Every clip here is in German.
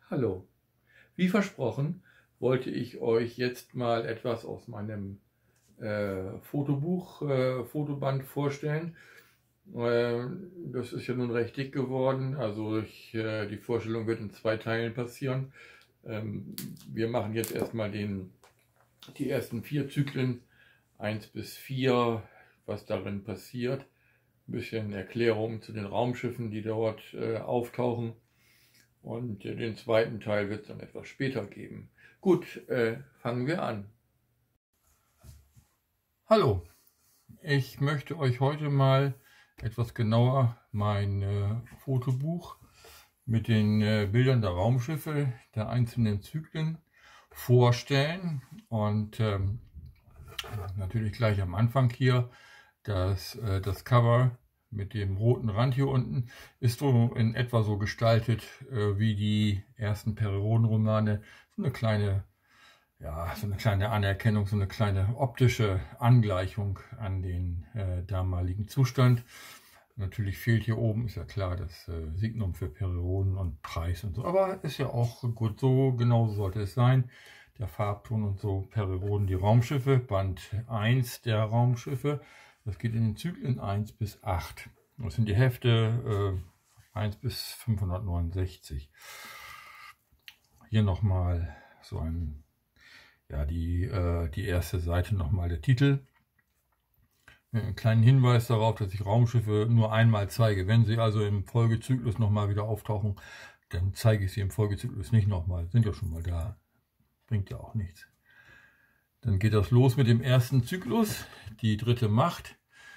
Hallo, wie versprochen wollte ich euch jetzt mal etwas aus meinem Fotoband vorstellen. Das ist ja nun recht dick geworden, also die Vorstellung wird in 2 Teilen passieren. Wir machen jetzt erstmal die ersten 4 Zyklen, 1 bis 4, was darin passiert. Ein bisschen Erklärung zu den Raumschiffen, die dort auftauchen. Und den zweiten Teil wird es dann etwas später geben. Gut, fangen wir an. Hallo, ich möchte euch heute mal etwas genauer mein Fotobuch mit den Bildern der Raumschiffe der einzelnen Zyklen vorstellen. Und natürlich gleich am Anfang hier das Cover mit dem roten Rand hier unten ist so in etwa so gestaltet wie die ersten Periodenromane. So eine kleine Anerkennung, so eine kleine optische Angleichung an den damaligen Zustand. Natürlich fehlt hier oben, ist ja klar, das Signum für Perioden und Preis und so. Aber ist ja auch gut, so genau sollte es sein. Der Farbton und so, Perioden, die Raumschiffe, Band 1 der Raumschiffe. Das geht in den Zyklen 1 bis 8. Das sind die Hefte 1 bis 569. Hier nochmal so ein, ja, die erste Seite nochmal der Titel. Einen kleinen Hinweis darauf, dass ich Raumschiffe nur einmal zeige. Wenn sie also im Folgezyklus nochmal wieder auftauchen, dann zeige ich sie im Folgezyklus nicht nochmal. Sind ja schon mal da. Bringt ja auch nichts. Dann geht das los mit dem ersten Zyklus, die dritte Macht.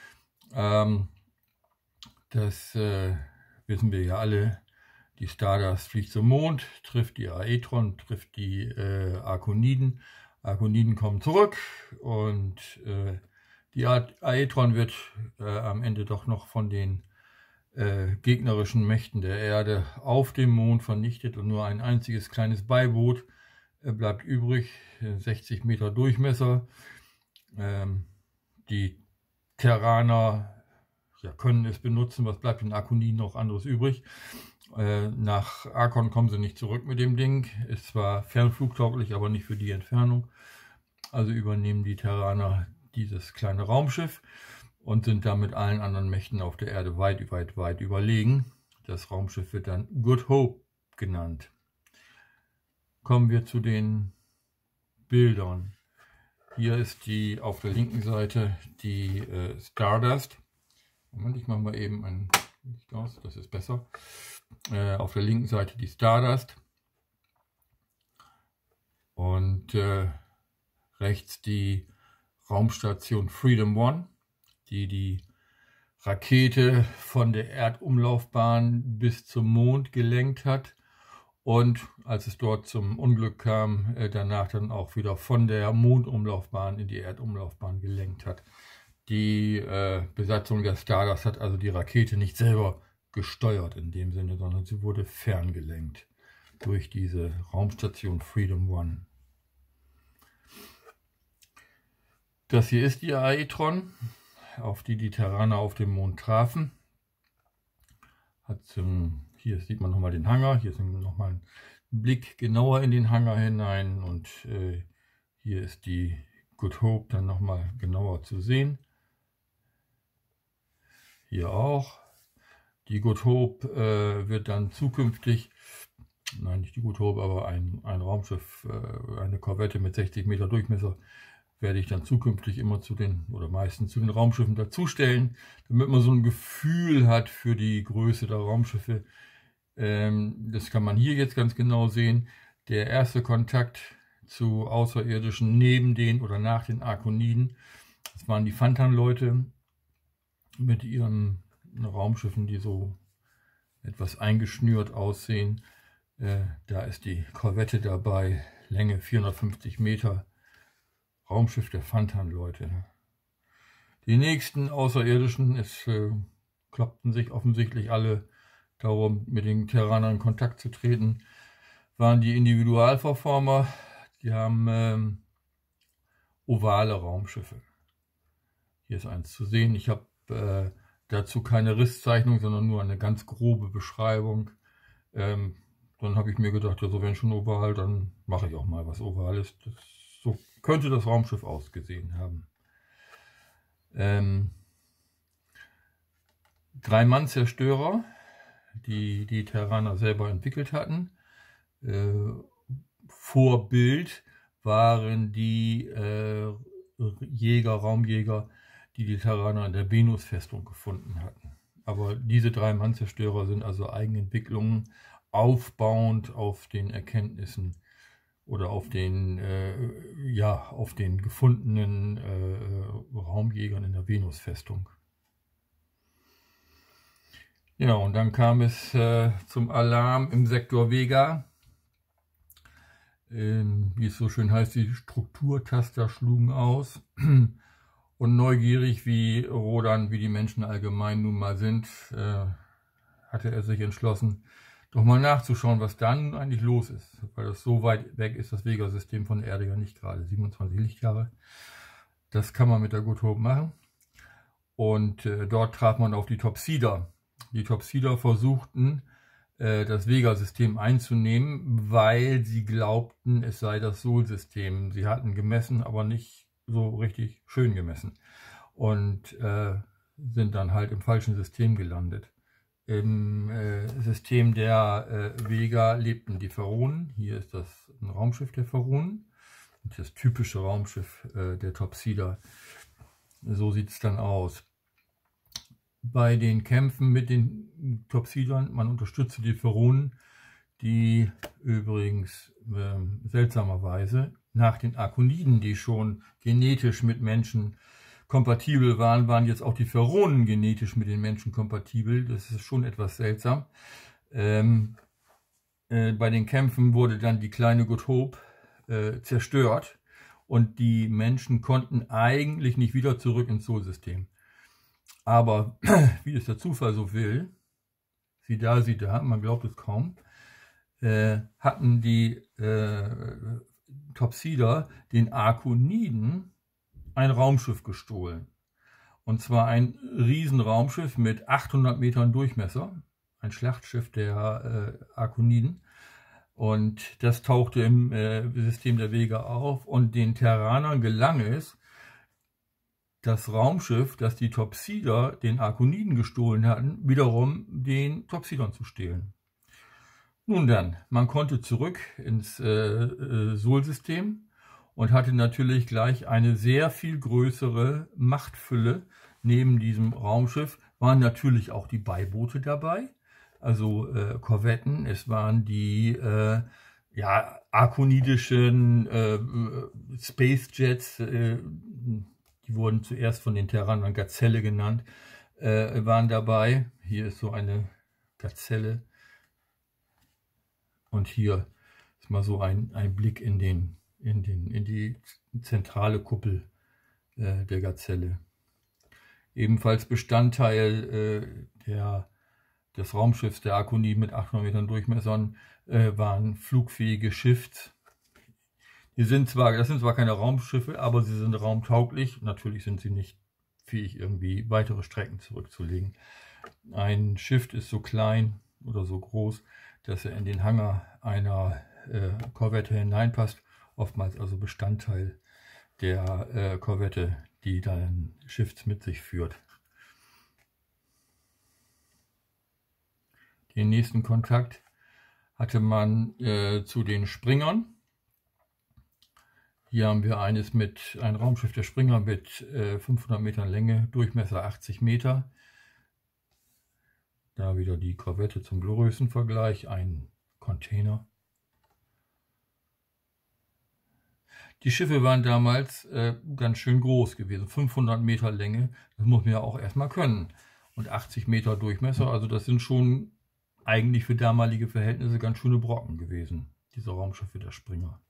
Das wissen wir ja alle. Die Stardust fliegt zum Mond, trifft die Aetron, trifft die Arkoniden. Arkoniden kommen zurück und die Aetron wird am Ende doch noch von den gegnerischen Mächten der Erde auf dem Mond vernichtet und nur ein einziges kleines Beiboot bleibt übrig, 60 Meter Durchmesser. Die Terraner können es benutzen, was bleibt den Arkoniden noch anderes übrig. Nach Arkon kommen sie nicht zurück mit dem Ding, ist zwar fernflugtauglich, aber nicht für die Entfernung. Also übernehmen die Terraner dieses kleine Raumschiff und sind damit allen anderen Mächten auf der Erde weit, weit, weit überlegen. Das Raumschiff wird dann Good Hope genannt. Kommen wir zu den Bildern. Hier ist die auf der linken Seite die Stardust. Moment, ich mache mal eben ein Licht aus, das ist besser. Auf der linken Seite die Stardust und rechts die Raumstation Freedom 1, die Rakete von der Erdumlaufbahn bis zum Mond gelenkt hat und als es dort zum Unglück kam, danach dann auch wieder von der Mondumlaufbahn in die Erdumlaufbahn gelenkt hat. Die Besatzung der Stardust hat also die Rakete nicht selber gesteuert in dem Sinne, sondern sie wurde ferngelenkt durch diese Raumstation Freedom 1. Das hier ist die Aetron, auf die die Terraner auf dem Mond trafen. Hier sieht man nochmal den Hangar, hier ist nochmal ein Blick genauer in den Hangar hinein und hier ist die Good Hope dann nochmal genauer zu sehen. Hier auch. Die Good Hope wird dann zukünftig, nein nicht die Good Hope, aber ein Raumschiff, eine Korvette mit 60 Meter Durchmesser, werde ich dann zukünftig immer meistens zu den Raumschiffen dazustellen, damit man so ein Gefühl hat für die Größe der Raumschiffe. Das kann man hier jetzt ganz genau sehen. Der erste Kontakt zu Außerirdischen neben den oder nach den Arkoniden, das waren die Phantan-Leute mit ihren Raumschiffen, die so etwas eingeschnürt aussehen. Da ist die Korvette dabei, Länge 450 Meter, Raumschiff der Phantan-Leute. Die nächsten Außerirdischen, kloppten sich offensichtlich alle darum, mit den Terranern in Kontakt zu treten, waren die Individualverformer. Die haben ovale Raumschiffe. Hier ist eins zu sehen. Ich habe dazu keine Risszeichnung, sondern nur eine ganz grobe Beschreibung. dann habe ich mir gedacht, ja, so wenn schon oval, dann mache ich auch mal was Ovales. So könnte das Raumschiff ausgesehen haben. 3-Mann-Zerstörer, die die Terraner selber entwickelt hatten. Vorbild waren die Raumjäger, die die Terraner in der Venus-Festung gefunden hatten. Aber diese 3-Mann-Zerstörer sind also Eigenentwicklungen, aufbauend auf den Erkenntnissen oder auf den, auf den gefundenen Raumjägern in der Venus-Festung. Ja, und dann kam es zum Alarm im Sektor Vega. Wie es so schön heißt, die Strukturtaster schlugen aus. Und neugierig wie Rodan, wie die Menschen allgemein nun mal sind, hatte er sich entschlossen, doch mal nachzuschauen, was dann eigentlich los ist. Weil das so weit weg ist, das Vega-System von der Erde ja nicht gerade, 27 Lichtjahre. Das kann man mit der Good Hope machen. Und dort traf man auf die Topsider. Die Topsider versuchten, das Vega-System einzunehmen, weil sie glaubten, es sei das Sol-System. Sie hatten gemessen, aber nicht so richtig schön gemessen. Und sind dann halt im falschen System gelandet. Im System der Vega lebten die Pharaonen. Hier ist das ein Raumschiff der Pharaonen. Das typische Raumschiff der Topsider. So sieht es dann aus. Bei den Kämpfen mit den Topsidern, man unterstützte die Pharaonen, die übrigens seltsamerweise nach den Arkoniden, die schon genetisch mit Menschen kompatibel waren, waren jetzt auch die Pharaonen genetisch mit den Menschen kompatibel. Das ist schon etwas seltsam. Bei den Kämpfen wurde dann die kleine Good Hope zerstört und die Menschen konnten eigentlich nicht wieder zurück ins Sol-System. Aber wie es der Zufall so will, sieh da, man glaubt es kaum, hatten die Topsider den Arkoniden ein Raumschiff gestohlen. Und zwar ein Riesenraumschiff mit 800 Metern Durchmesser, ein Schlachtschiff der Arkoniden. Und das tauchte im System der Vega auf und den Terranern gelang es, das Raumschiff, das die Topsider den Arkoniden gestohlen hatten, wiederum den Topsidern zu stehlen. Nun dann, man konnte zurück ins Sol-System und hatte natürlich gleich eine sehr viel größere Machtfülle. Neben diesem Raumschiff waren natürlich auch die Beiboote dabei, also Korvetten. Es waren die arkonidischen Space Jets, die wurden zuerst von den Terranern Gazelle genannt, waren dabei. Hier ist so eine Gazelle. Und hier ist mal so ein Blick in die zentrale Kuppel der Gazelle. Ebenfalls Bestandteil des Raumschiffs der Arkoniden mit 800 Metern Durchmessern waren flugfähige Shifts. Das sind zwar keine Raumschiffe, aber sie sind raumtauglich. Natürlich sind sie nicht fähig, irgendwie weitere Strecken zurückzulegen. Ein Shift ist so klein oder so groß, dass er in den Hangar einer Korvette hineinpasst. Oftmals also Bestandteil der Korvette, die dann Shifts mit sich führt. Den nächsten Kontakt hatte man zu den Springern. Hier haben wir ein Raumschiff der Springer mit 500 Metern Länge, Durchmesser 80 Meter. Da wieder die Korvette zum Größenvergleich, ein Container. Die Schiffe waren damals ganz schön groß gewesen, 500 Meter Länge, das muss man ja auch erstmal können. Und 80 Meter Durchmesser, also das sind schon eigentlich für damalige Verhältnisse ganz schöne Brocken gewesen, diese Raumschiffe der Springer.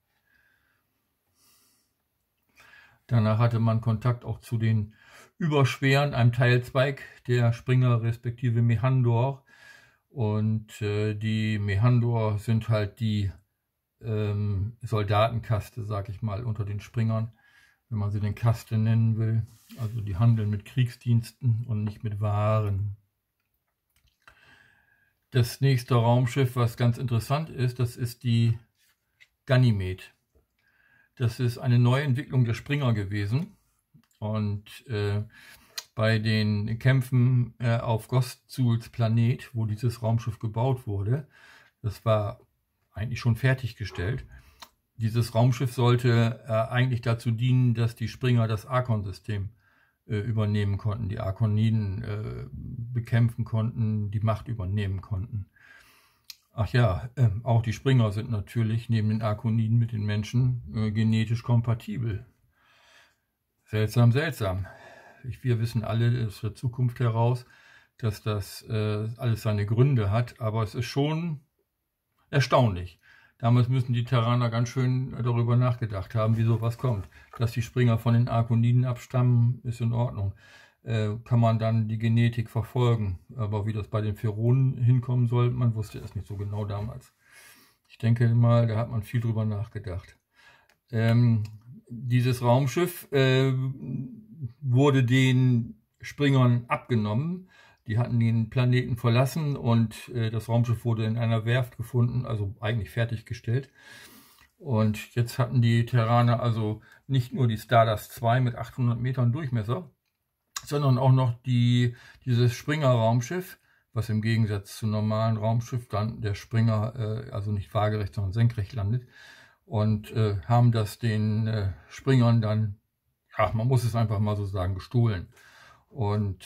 Danach hatte man Kontakt auch zu den Überschweren, einem Teilzweig der Springer respektive Mehandor. Und die Mehandor sind halt die Soldatenkaste, sag ich mal, unter den Springern, wenn man sie denn Kaste nennen will. Also die handeln mit Kriegsdiensten und nicht mit Waren. Das nächste Raumschiff, was ganz interessant ist, das ist die Ganymed. Das ist eine Neuentwicklung der Springer gewesen. Und bei den Kämpfen auf Gostzuls Planet, wo dieses Raumschiff gebaut wurde, das war eigentlich schon fertiggestellt. Dieses Raumschiff sollte eigentlich dazu dienen, dass die Springer das Archon-System übernehmen konnten, die Arkoniden bekämpfen konnten, die Macht übernehmen konnten. Ach ja, auch die Springer sind natürlich neben den Arkoniden mit den Menschen genetisch kompatibel. Seltsam, seltsam. Wir wissen alle aus der Zukunft heraus, dass das alles seine Gründe hat, aber es ist schon erstaunlich. Damals müssen die Terraner ganz schön darüber nachgedacht haben, wie sowas kommt. Dass die Springer von den Arkoniden abstammen, ist in Ordnung. Kann man dann die Genetik verfolgen. Aber wie das bei den Pheronen hinkommen soll, man wusste es nicht so genau damals. Ich denke mal, da hat man viel drüber nachgedacht. Dieses Raumschiff wurde den Springern abgenommen. Die hatten den Planeten verlassen und das Raumschiff wurde in einer Werft gefunden, also eigentlich fertiggestellt. Und jetzt hatten die Terraner also nicht nur die Stardust 2 mit 800 Metern Durchmesser, sondern auch noch dieses Springer-Raumschiff, was im Gegensatz zum normalen Raumschiff dann der Springer also nicht waagerecht, sondern senkrecht landet. Und haben das den Springern dann, ja, man muss es einfach mal so sagen, gestohlen. Und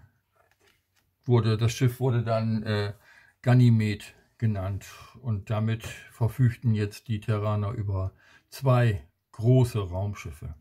das Schiff wurde dann Ganymed genannt und damit verfügten jetzt die Terraner über 2 große Raumschiffe.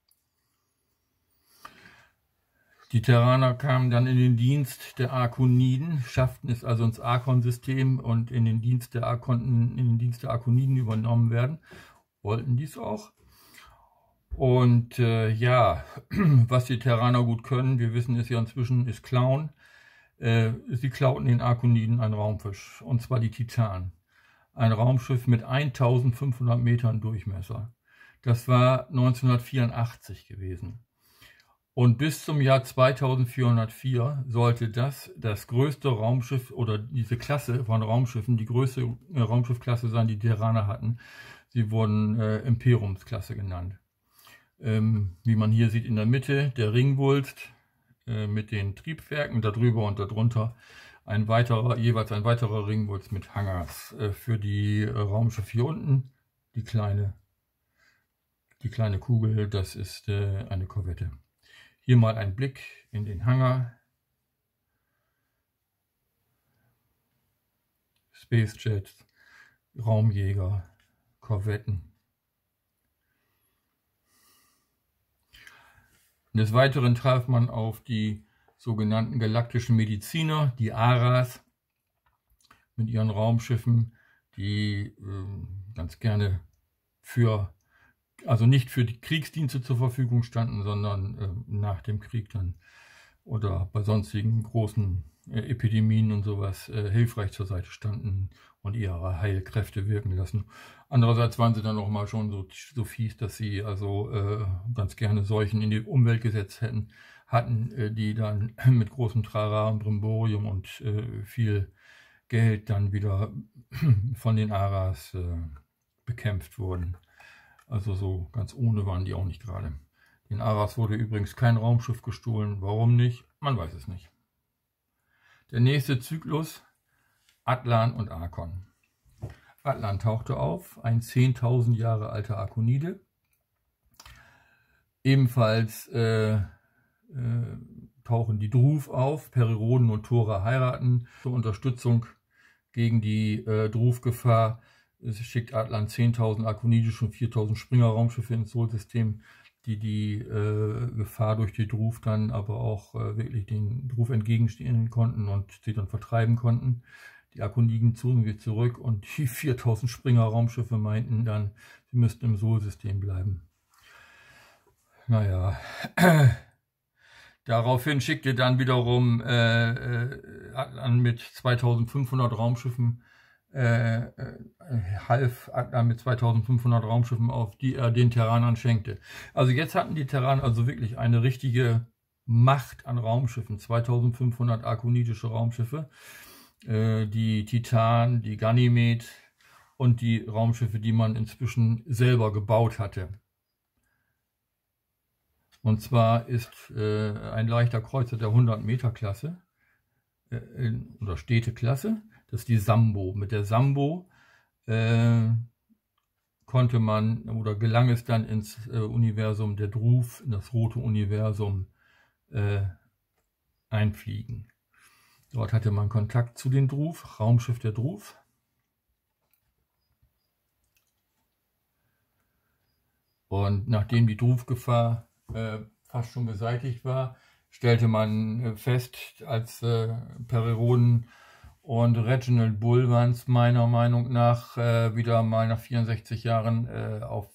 Die Terraner kamen dann in den Dienst der Arkoniden, schafften es also ins Archon-System und in den Dienst der Arkoniden übernommen werden, wollten dies auch. Und ja, was die Terraner gut können, wir wissen es ja inzwischen, ist klauen. Sie klauten den Arkoniden ein Raumschiff, und zwar die Titan. Ein Raumschiff mit 1500 Metern Durchmesser. Das war 1984 gewesen. Und bis zum Jahr 2404 sollte das größte Raumschiff oder diese Klasse von Raumschiffen, die größte Raumschiffklasse sein, die Terraner hatten. Sie wurden Imperiumsklasse genannt. Wie man hier sieht in der Mitte, der Ringwulst mit den Triebwerken, darüber und darunter jeweils ein weiterer Ringwulst mit Hangars. Für die Raumschiffe hier unten, die kleine Kugel, das ist eine Korvette. Hier mal ein Blick in den Hangar. Spacejets, Raumjäger, Korvetten. Des Weiteren traf man auf die sogenannten galaktischen Mediziner, die Aras, mit ihren Raumschiffen, die ganz gerne also nicht für die Kriegsdienste zur Verfügung standen, sondern nach dem Krieg dann oder bei sonstigen großen Epidemien und sowas hilfreich zur Seite standen und ihre Heilkräfte wirken lassen. Andererseits waren sie dann auch mal schon so fies, dass sie also ganz gerne Seuchen in die Umwelt gesetzt hatten, die dann mit großem Trara und Brimborium und viel Geld dann wieder von den Aras bekämpft wurden. Also so ganz ohne waren die auch nicht gerade. Den Aras wurde übrigens kein Raumschiff gestohlen. Warum nicht? Man weiß es nicht. Der nächste Zyklus, Atlan und Archon. Atlan tauchte auf, ein 10.000 Jahre alter Arkonide. Ebenfalls tauchen die Druv auf, Perioden und Tora heiraten. Zur Unterstützung gegen die Druv-Gefahr schickt Atlan 10.000 arkonidische und 4.000 Springer-Raumschiffe ins Sol-System, die Gefahr durch die Druv dann aber auch wirklich den Druv entgegenstehen konnten und sie dann vertreiben konnten. Die Arkoniden zogen sich zurück und die 4.000 Springer-Raumschiffe meinten dann, sie müssten im Sol-System bleiben. Naja, daraufhin schickte dann wiederum Atlan mit 2.500 Raumschiffen half Atlan mit 2.500 Raumschiffen auf, die er den Terranern schenkte. Also jetzt hatten die Terraner also wirklich eine richtige Macht an Raumschiffen, 2.500 arkonidische Raumschiffe. die Titan, die Ganymed und die Raumschiffe, die man inzwischen selber gebaut hatte. Und zwar ist ein leichter Kreuzer der 100-Meter-Klasse oder Städteklasse, das ist die Sambo. Mit der Sambo konnte man oder gelang es dann ins Universum der Druv, in das rote Universum einfliegen. Dort hatte man Kontakt zu den Druv, Raumschiff der Druv. Und nachdem die Druv-Gefahr fast schon beseitigt war, stellte man fest, als Perry-Rhodan und Reginald Bull waren es meiner Meinung nach wieder mal nach 64 Jahren auf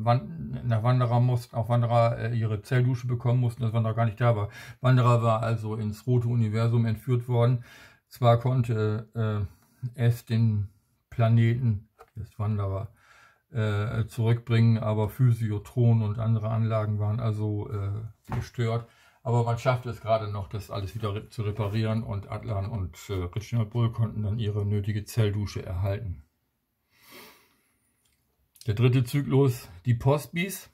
Wanderer ihre Zelldusche bekommen mussten, dass Wanderer gar nicht da war. Wanderer war also ins rote Universum entführt worden. Zwar konnte es den Planeten des Wanderer zurückbringen, aber Physiotron und andere Anlagen waren also gestört. Aber man schaffte es gerade noch, das alles wieder zu reparieren, und Atlan und Reginald Bull konnten dann ihre nötige Zelldusche erhalten. Der dritte Zyklus, die Postbis.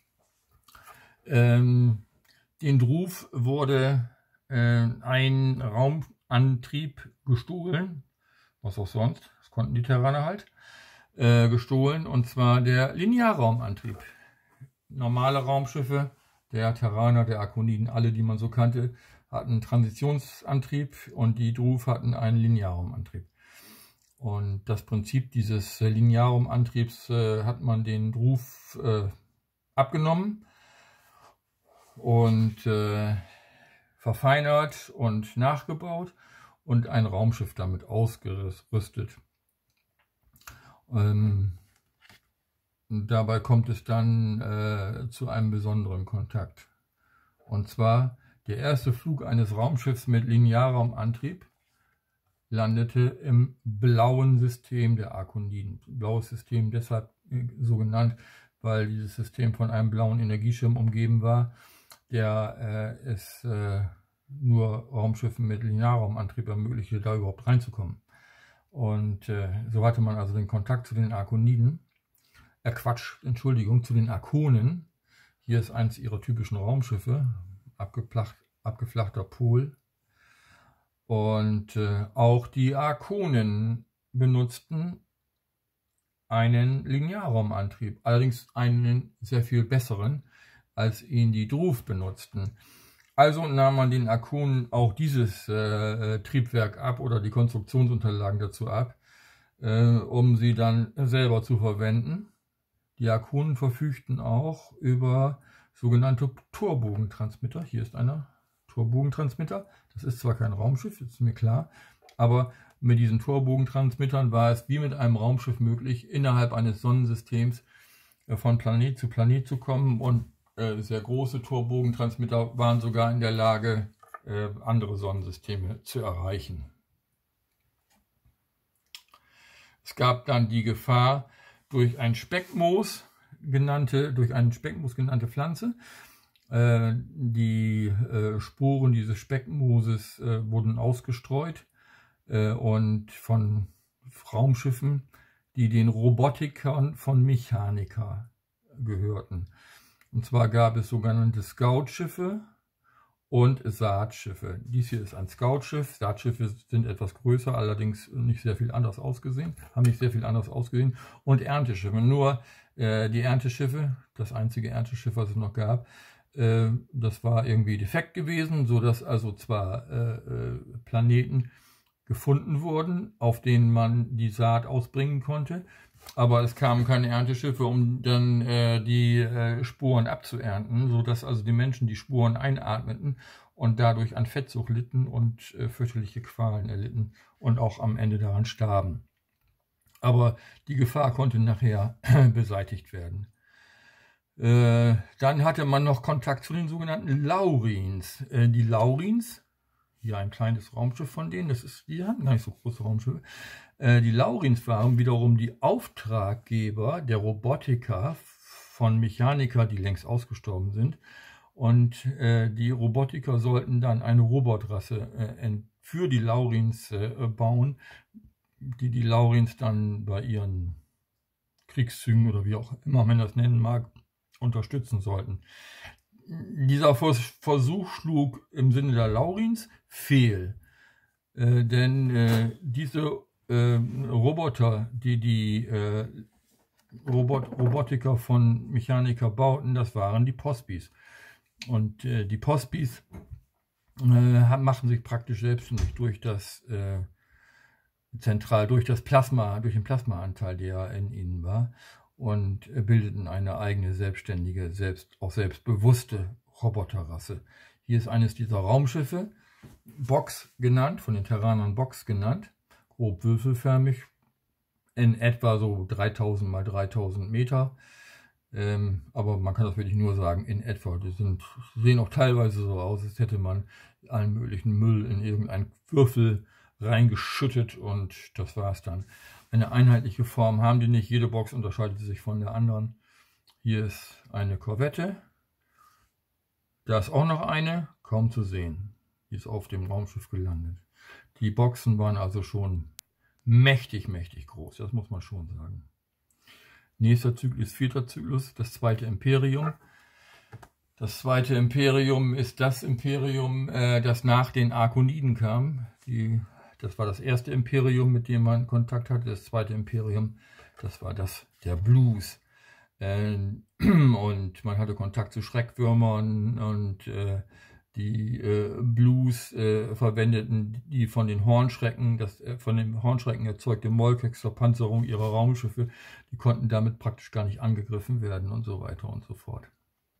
Den Druv wurde ein Raumantrieb gestohlen, was auch sonst, das konnten die Terraner halt, gestohlen, und zwar der Linearraumantrieb. Normale Raumschiffe der Terraner, der Arkoniden, alle, die man so kannte, hatten Transitionsantrieb, und die Druv hatten einen Linearraumantrieb. Und das Prinzip dieses Linearraumantriebs hat man den Druv abgenommen und verfeinert und nachgebaut und ein Raumschiff damit ausgerüstet. Dabei kommt es dann zu einem besonderen Kontakt. Und zwar der erste Flug eines Raumschiffs mit Linearraumantrieb landete im blauen System der Arkoniden. Blaues System deshalb so genannt, weil dieses System von einem blauen Energieschirm umgeben war, der es nur Raumschiffen mit Linearraumantrieb ermöglichte, da überhaupt reinzukommen. Und so hatte man also den Kontakt zu den Arkoniden. Zu den Arkonen. Hier ist eins ihrer typischen Raumschiffe, abgeflachter Pol. Und auch die Arkonen benutzten einen Linearraumantrieb, allerdings einen sehr viel besseren, als ihn die Druv benutzten. Also nahm man den Arkonen auch dieses Triebwerk ab oder die Konstruktionsunterlagen dazu ab, um sie dann selber zu verwenden. Die Arkonen verfügten auch über sogenannte Torbogentransmitter. Hier ist einer Torbogentransmitter. Das ist zwar kein Raumschiff, das ist mir klar, aber mit diesen Torbogentransmittern war es wie mit einem Raumschiff möglich, innerhalb eines Sonnensystems von Planet zu kommen, und sehr große Torbogentransmitter waren sogar in der Lage, andere Sonnensysteme zu erreichen. Es gab dann die Gefahr, durch eine Speckmoos genannte Pflanze. Die Sporen dieses Speckmooses wurden ausgestreut und von Raumschiffen, die den Robotikern von Mechanica gehörten. Und zwar gab es sogenannte Scout-Schiffe und Saatschiffe. Dies hier ist ein Scout-Schiff. Saatschiffe sind etwas größer, allerdings haben nicht sehr viel anders ausgesehen. Und Ernteschiffe. Nur die Ernteschiffe, das einzige Ernteschiff, was es noch gab, das war irgendwie defekt gewesen, sodass also zwar Planeten gefunden wurden, auf denen man die Saat ausbringen konnte, aber es kamen keine Ernteschiffe, um dann die Sporen abzuernten, sodass also die Menschen die Sporen einatmeten und dadurch an Fettsucht litten und fürchterliche Qualen erlitten und auch am Ende daran starben. Aber die Gefahr konnte nachher beseitigt werden. Dann hatte man noch Kontakt zu den sogenannten Laurins. Die Laurins, hier ein kleines Raumschiff von denen, die hatten gar nicht so große Raumschiffe. Die Laurins waren wiederum die Auftraggeber der Robotiker von Mechanica, die längst ausgestorben sind. Und die Robotiker sollten dann eine Robotrasse für die Laurins bauen, die Laurins dann bei ihren Kriegszügen oder wie auch immer man das nennen mag, unterstützen sollten. Dieser Versuch schlug im Sinne der Laurins fehl, denn diese Roboter, die Robotiker von Mechaniker bauten, das waren die Postbis. Und die Postbis machen sich praktisch selbstständig durch das durch den Plasmaanteil, der in ihnen war, und bildeten eine eigene selbstständige, selbstbewusste Roboterrasse. Hier ist eines dieser Raumschiffe, Box genannt, von den Terranern Box genannt, grob würfelförmig, in etwa so 3000 mal 3000 Meter. Aber man kann das wirklich nur sagen, in etwa. Die sehen auch teilweise so aus, als hätte man allen möglichen Müll in irgendeinen Würfel reingeschüttet und das war es dann. Eine einheitliche Form haben die nicht. Jede Box unterscheidet sich von der anderen. Hier ist eine Korvette. Da ist auch noch eine, kaum zu sehen. Die ist auf dem Raumschiff gelandet. Die Boxen waren also schon mächtig, mächtig groß. Das muss man schon sagen. Nächster Zyklus, 4. Zyklus, das zweite Imperium. Das zweite Imperium ist das Imperium, das nach den Arkoniden kam. Das war das erste Imperium, mit dem man Kontakt hatte. Das zweite Imperium, das war das der Blues. Und man hatte Kontakt zu Schreckwürmern und die Blues verwendeten die von den Hornschrecken, von den Hornschrecken erzeugte Molkex zur Panzerung ihrer Raumschiffe. Die konnten damit praktisch gar nicht angegriffen werden und so weiter und so fort.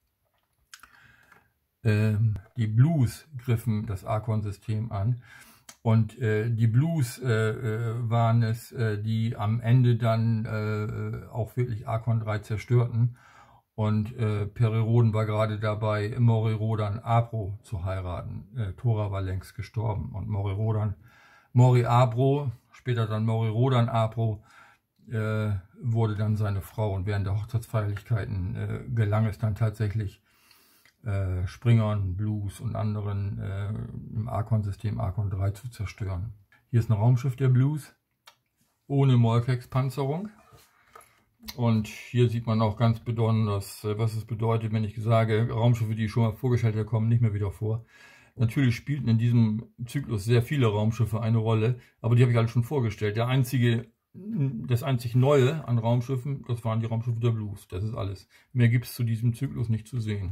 Die Blues griffen das Archon-System an. Und die Blues waren es, die am Ende dann auch wirklich Archon 3 zerstörten. Und Periroden war gerade dabei, Mori-Rodan Abro zu heiraten. Thora war längst gestorben. Und Mori Abro, später dann Mori-Rodan Abro, wurde dann seine Frau. Und während der Hochzeitsfeierlichkeiten gelang es dann tatsächlich, Springern, Blues und anderen im Archon-System Archon 3 zu zerstören. Hier ist ein Raumschiff der Blues ohne Molkex-Panzerung. Und hier sieht man auch ganz besonders, was es bedeutet, wenn ich sage, Raumschiffe, die ich schon mal vorgestellt habe, kommen nicht mehr wieder vor. Natürlich spielten in diesem Zyklus sehr viele Raumschiffe eine Rolle, aber die habe ich alle schon vorgestellt. Das einzig Neue an Raumschiffen, das waren die Raumschiffe der Blues. Das ist alles. Mehr gibt es zu diesem Zyklus nicht zu sehen.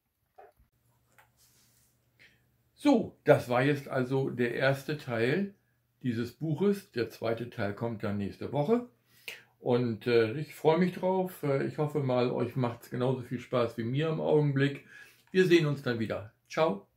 So, das war jetzt also der erste Teil dieses Buches. Der zweite Teil kommt dann nächste Woche. Und ich freue mich drauf. Ich hoffe mal, euch macht es genauso viel Spaß wie mir im Augenblick. Wir sehen uns dann wieder. Ciao.